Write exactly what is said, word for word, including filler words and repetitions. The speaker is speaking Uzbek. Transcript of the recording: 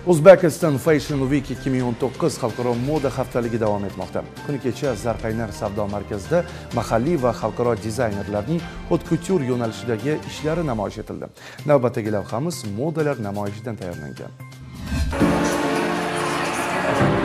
Uzbekistan Fashion Week ikki ming o'n to'qqiz xalqaro moda haftaligi davom etmoqda. Kuni kecha Zarqaynar savdo markazida mahalliy va xalqaro dizaynerlarning haute couture yo'nalishidagi ishlari namoyish etildi. Navbatdagi lavhamiz modalar namoyishidan tayyorlangan.